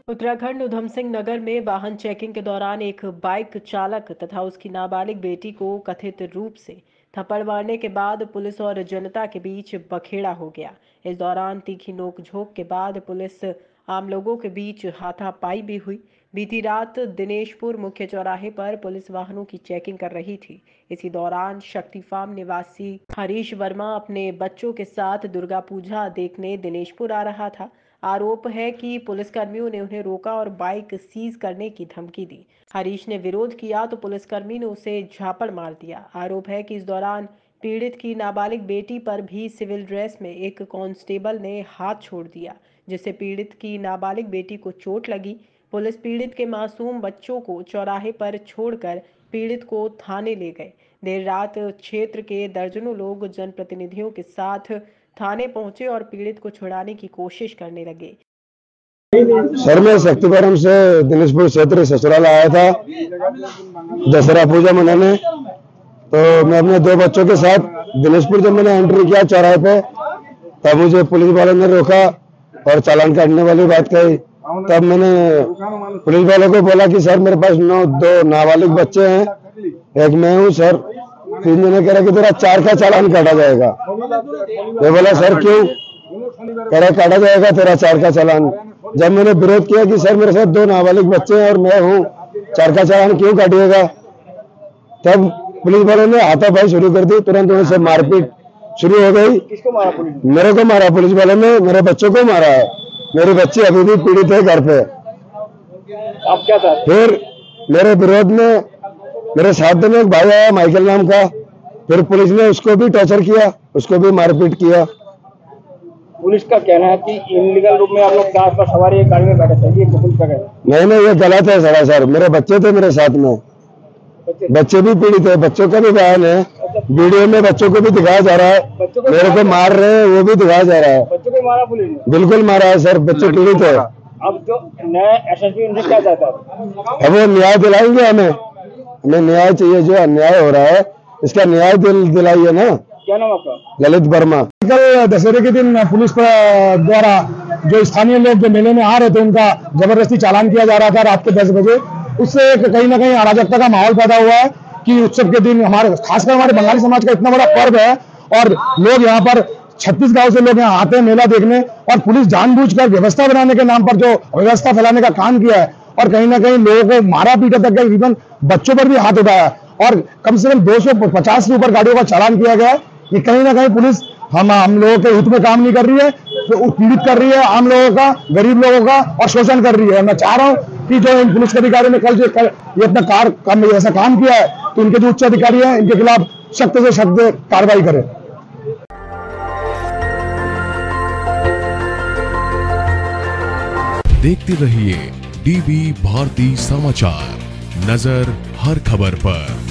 उत्तराखंड उधम सिंह नगर में वाहन चेकिंग के दौरान एक बाइक चालक तथा उसकी नाबालिग बेटी को कथित रूप से थप्पड़ मारने के बाद पुलिस और जनता के बीच बखेड़ा हो गया। इस दौरान तीखी नोकझोंक के बाद पुलिस आम लोगों के बीच हाथापाई भी हुई। बीती रात दिनेशपुर मुख्य चौराहे पर पुलिस वाहनों की चेकिंग कर रही थी। इसी दौरान शक्ति फार्म निवासी हरीश वर्मा अपने बच्चों के साथ दुर्गा पूजा देखने दिनेशपुर आ रहा था। आरोप है कि पुलिसकर्मियों ने उन्हें रोका और बाइक सीज करने की धमकी दी। हरीश ने विरोध किया तो पुलिसकर्मी ने उसे झापड़ मार दिया। आरोप है कि इस दौरान पीड़ित की नाबालिग बेटी पर भी सिविल ड्रेस में एक कांस्टेबल ने हाथ छोड़ दिया, जिससे पीड़ित की नाबालिग बेटी को चोट लगी। पुलिस पीड़ित के मासूम बच्चों को चौराहे पर छोड़कर पीड़ित को थाने ले गए। देर रात क्षेत्र के दर्जनों लोग जनप्रतिनिधियों के साथ थाने पहुंचे और पीड़ित को छुड़ाने की कोशिश करने लगे। सर, मैं शक्तिपुरम से दिनेशपुर क्षेत्र ससुराल आया था दशहरा पूजा मनाने। तो मैं अपने दो बच्चों के साथ दिनेशपुर जब मैंने एंट्री किया चौराहे पे, तब मुझे पुलिस वालों ने रोका और चालान काटने वाली बात कही। तब मैंने पुलिस वालों को बोला कि सर मेरे पास दो नाबालिग बच्चे हैं, एक मैं हूँ सर। फिर मैंने कह रहा कि तेरा 4 का चालान काटा जाएगा। मैं बोला सर क्यों? कह रहा काटा जाएगा तेरा 4 का चालान। जब मैंने विरोध किया कि सर मेरे साथ 2 नाबालिग बच्चे हैं और मैं हूँ, 4 का चालान क्यों काटिएगा, तब पुलिस वालों ने हाथापाई शुरू कर दी। तुरंत उनसे मारपीट शुरू हो गई। किसको मारा पुलिस ने? मेरे को मारा पुलिस वालों ने, मेरे बच्चों को मारा है। मेरे बच्चे अभी भी पीड़ित है घर पे। आप क्या था? फिर मेरे विरोध में मेरे साथ में एक भाई आया माइकल नाम का, फिर पुलिस ने उसको भी टॉर्चर किया, उसको भी मारपीट किया। पुलिस का कहना है कि इनलीगल रूप में आप लोग कार पर सवारी गाड़ी में बैठे थे, ये पुलिस का कहना है। नहीं, ये गलत है सर। मेरे बच्चे थे मेरे साथ में, बच्चे भी पीड़ित है, बच्चों का भी बयान है। वीडियो में बच्चों को भी दिखाया जा रहा है, मेरे को मार रहे हैं वो भी दिखाया जा रहा है। बच्चों को मारा पुलिस ने? बिल्कुल मारा है सर, बच्चे पीड़ित है। अब जो नया एसएसपी उनसे क्या चाहता है? अब वो न्याय दिलाएंगे हमें न्याय चाहिए। जो अन्याय हो रहा है इसका न्याय दिलाइए ना। क्या नाम आपका? ललित वर्मा। कल दशहरे के दिन पुलिस द्वारा जो स्थानीय लोग जो मेले में आ रहे थे उनका जबरदस्ती चालान किया जा रहा था रात के 10 बजे। उससे कहीं ना कहीं अराजकता का माहौल पैदा हुआ है कि उत्सव के दिन खासकर हमारे बंगाली समाज का इतना बड़ा पर्व है और लोग यहाँ पर 36 गांव से लोग यहाँ आते हैं मेला देखने, और पुलिस जानबूझकर व्यवस्था बनाने के नाम पर जो व्यवस्था फैलाने का काम किया है और कहीं ना कहीं लोगों को मारा पीटा तक, इवन बच्चों पर भी हाथ उठाया और कम से कम 250 से ऊपर गाड़ियों का चालान किया गया है। ये कहीं ना कहीं पुलिस हम लोगों के हित में काम नहीं कर रही है, तो पीड़ित कर रही है आम लोगों का, गरीब लोगों का, और शोषण कर रही है। मैं चाह रहा हूँ कि जो इन पुलिस अधिकारियों ने कल ये अपना ऐसा काम किया है, तो इनके जो उच्च अधिकारी हैं इनके खिलाफ सख्त से सख्त कार्रवाई करें। देखते रहिए डीवी भारती समाचार, नजर हर खबर पर।